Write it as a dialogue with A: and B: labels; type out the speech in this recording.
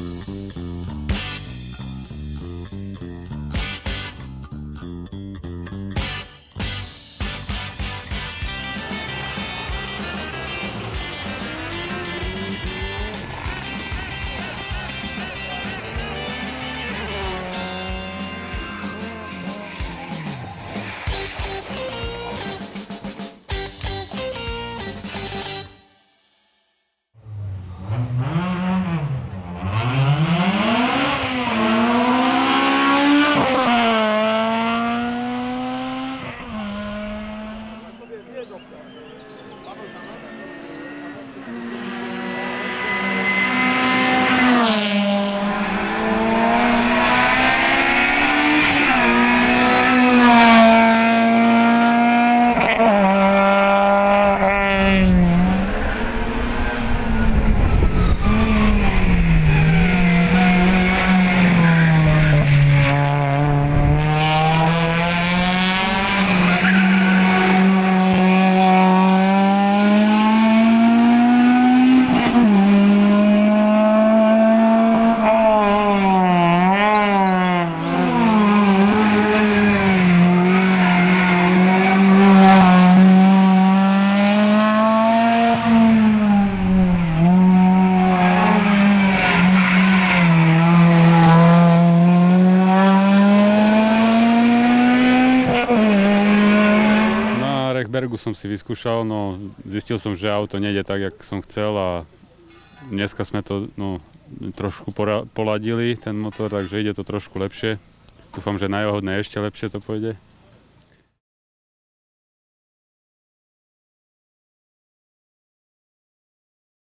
A: Bergu som si vyskúšal, no zistil som, že auto nejde tak, jak som chcel a dneska sme to trošku poladili, ten motor, takže ide to trošku lepšie. Dúfam, že na Jahodnej ešte lepšie to pôjde.